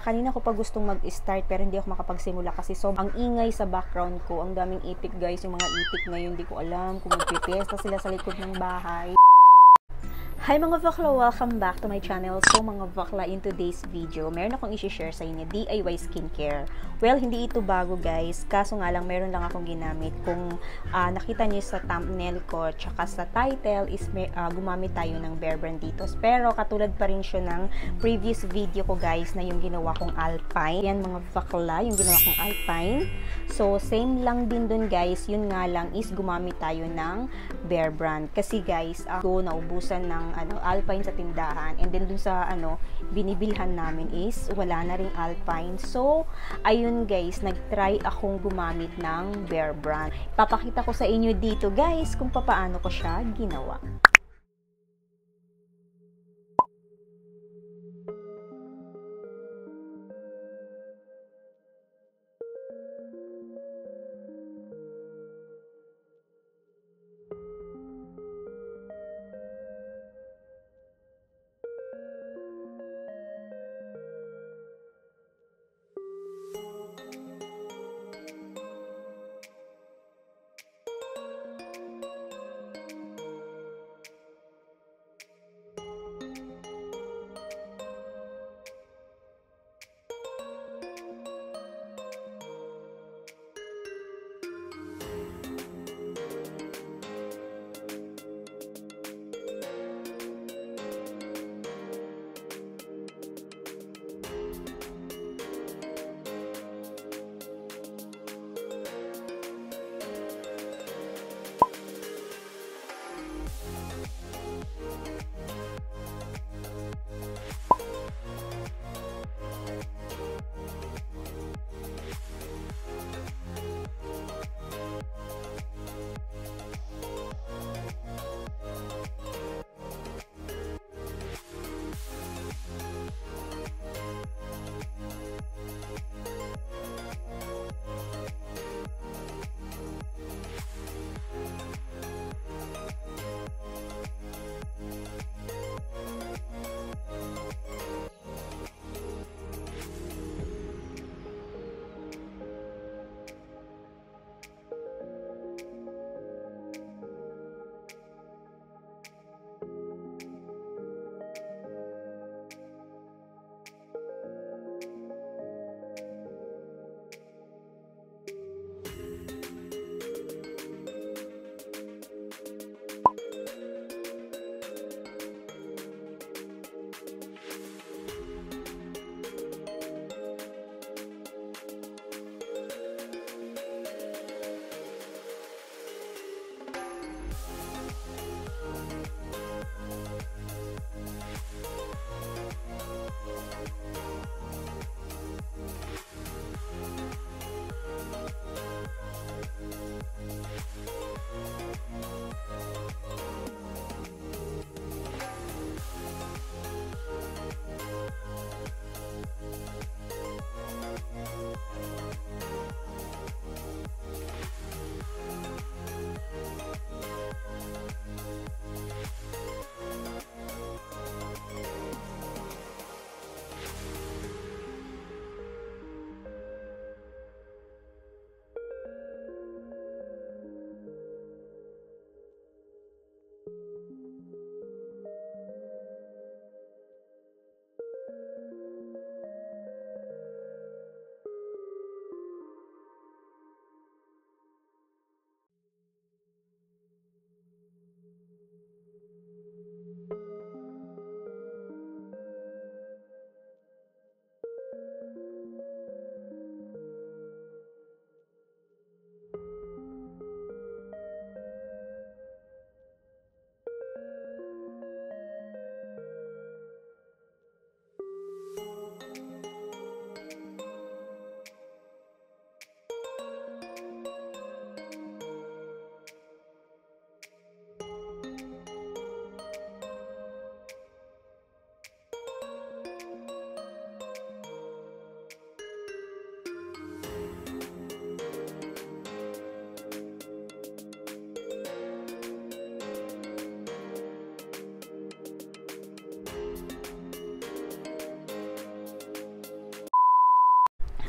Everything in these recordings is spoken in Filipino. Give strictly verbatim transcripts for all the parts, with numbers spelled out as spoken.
kanina ko pa gustong mag-start pero hindi ako makapagsimula kasi so ang ingay sa background ko, ang daming itik guys, yung mga itik ngayon, hindi ko alam kung magpipiesta sila sa likod ng bahay. Hi mga bakla! Welcome back to my channel. So mga bakla, in today's video, meron akong i-share sa inyo, D I Y skincare. Well, hindi ito bago guys, kaso nga lang meron lang akong ginamit. Kung uh, nakita niyo sa thumbnail ko, tsaka sa title, is uh, gumamit tayo ng Bear Brand dito. Pero katulad pa rin siya ng previous video ko guys, na yung ginawa kong Alpine. Yan mga bakla, yung ginawa kong Alpine. So same lang din dun guys, yun nga lang is gumamit tayo ng Bear Brand. Kasi guys, ako uh, naubusan ng ano, Alpine sa tindahan, and then dun sa ano binibilhan namin is wala na ring Alpine. So ayun guys, nag-try akong gumamit ng Bear Brand. Papakita ko sa inyo dito guys kung paano ko siya ginawa.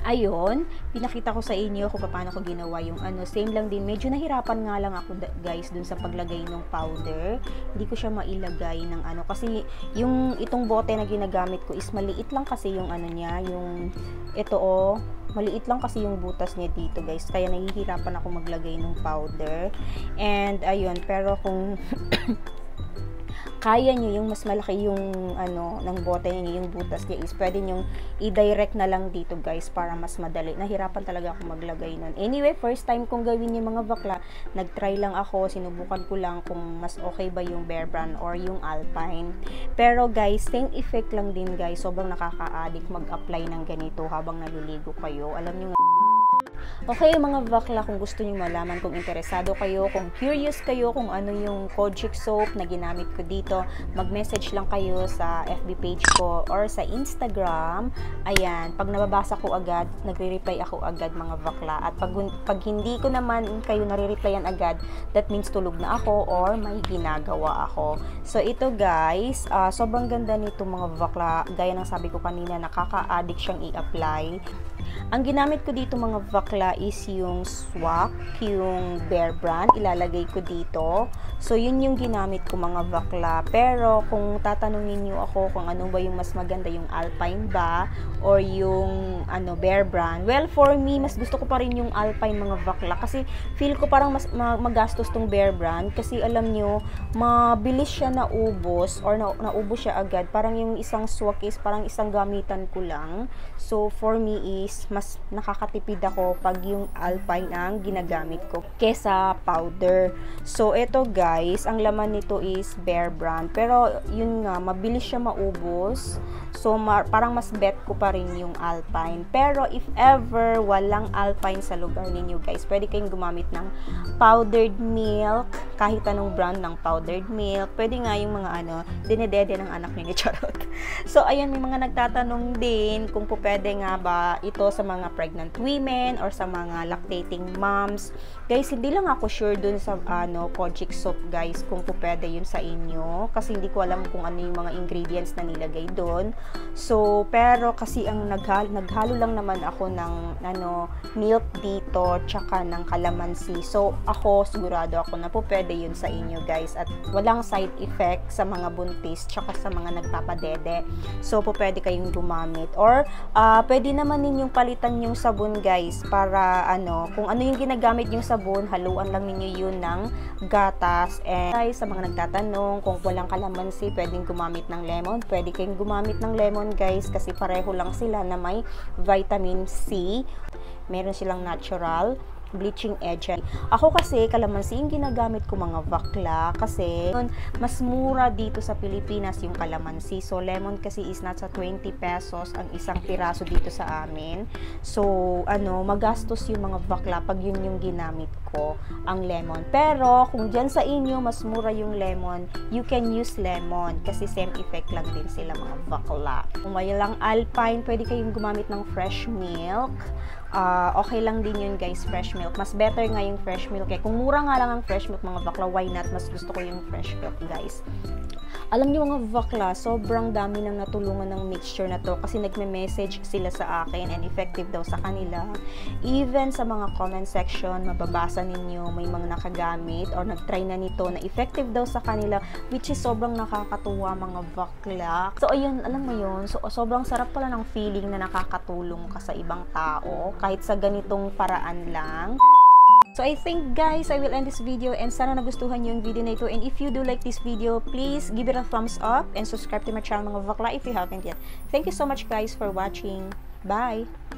ayun, pinakita ko sa inyo kung paano ko ginawa yung ano, same lang din, medyo nahirapan nga lang ako guys dun sa paglagay ng powder, hindi ko siya mailagay ng ano, kasi yung itong bote na ginagamit ko is maliit lang kasi yung ano niya, yung ito oh, maliit lang kasi yung butas niya dito guys, kaya nahihirapan ako maglagay ng powder, and ayun, pero kung kaya nyo yung mas malaki yung ano ng bote niya, yung butas niya is pwede nyo i-direct na lang dito guys para mas madali. Nahirapan talaga ako maglagay nun. Anyway, first time kong gawin yung mga bakla, nag-try lang ako, sinubukan ko lang kung mas okay ba yung Bear Brand or yung Alpine. Pero guys, same effect lang din guys, sobrang nakaka-addict mag-apply ng ganito habang naliligo kayo. Alam nyo nga, okay mga bakla, kung gusto niyo malaman, kung interesado kayo, kung curious kayo kung ano yung Kojic soap na ginamit ko dito, mag-message lang kayo sa F B page ko or sa Instagram. Ayan, pag nababasa ko agad, nagre-reply ako agad mga bakla. At pag, pag hindi ko naman kayo nare-replyan agad, that means tulog na ako or may ginagawa ako. So ito guys, uh, sobrang ganda nito mga bakla. Gaya ng sabi ko kanina, nakaka-addict siyang i-apply. Ang ginamit ko dito mga bakla is yung swak, yung Bear Brand, ilalagay ko dito. So yun yung ginamit ko mga bakla. Pero kung tatanungin niyo ako kung ano ba yung mas maganda, yung Alpine ba or yung ano Bear Brand, well for me, mas gusto ko pa rin yung Alpine mga bakla. Kasi feel ko parang mas magastos tong Bear Brand. Kasi alam nyo, mabilis siya naubos or na, naubos siya agad. Parang yung isang swak is parang isang gamitan ko lang. So for me is mas nakakatipid ako pag yung Alpine ang ginagamit ko kesa powder. So ito guys, ang laman nito is Bear Brand, pero yun nga, mabilis siya maubos. So ma parang mas bet ko pa rin yung Alpine. Pero if ever walang Alpine sa lugar ninyo guys, pwede kayong gumamit ng powdered milk, kahit anong brand ng powdered milk. Pwede nga yung mga ano, dinedede ng anak niyo, charot. So ayun, may mga nagtatanong din kung po pwede nga ba ito sa mga pregnant women or sa mga lactating moms. Guys, hindi lang ako sure dun sa ano Kojic soap guys kung po pwede yun sa inyo, kasi hindi ko alam kung ano yung mga ingredients na nilagay doon. So pero kasi ang naghalo, naghalo lang naman ako ng ano milk dito tsaka ng calamansi. So ako sigurado ako na po pwede yun sa inyo guys, at walang side effect sa mga buntis tsaka sa mga nagpapadede. So po pwede kayong gumamit, or uh, pwede naman ninyong palitan yung sabon guys, para ano, kung ano yung ginagamit yung sabon, haluan lang ninyo yun ng gatas. And guys, sa mga nagtatanong kung walang kalamansi, pwedeng gumamit ng lemon, pwede kayong gumamit ng lemon guys, kasi pareho lang sila na may vitamin C, meron silang natural bleaching agent. Ako kasi kalamansi yung ginagamit ko mga bakla, kasi mas mura dito sa Pilipinas yung kalamansi. So lemon kasi is nasa twenty pesos ang isang piraso dito sa amin. So ano, magastos yung mga bakla pag yun yung ginamit ko, ang lemon. Pero kung dyan sa inyo mas mura yung lemon, you can use lemon kasi same effect lang din sila mga bakla. Kung may lang Alpine, pwede kayong gumamit ng fresh milk. Uh, okay lang din yun guys, fresh milk. Mas better nga yung fresh milk eh. Kung mura nga lang ang fresh milk mga bakla, why not? Mas gusto ko yung fresh milk guys. Alam niyo mga bakla, sobrang dami nang natulungan ng mixture na to, kasi nagme-message sila sa akin and effective daw sa kanila. Even sa mga comment section, mababasa ninyo may mga nakagamit or nag-try na nito na effective daw sa kanila, which is sobrang nakakatuwa mga bakla. So ayun, alam mo yun, so, sobrang sarap pala ng feeling na nakakatulong ka sa ibang tao kahit sa ganitong paraan lang. So I think guys, I will end this video, and sana nagustuhan nyo yung video na ito. And if you do like this video, please give it a thumbs up and subscribe to my channel mga bakla if you haven't yet. Thank you so much guys for watching. Bye!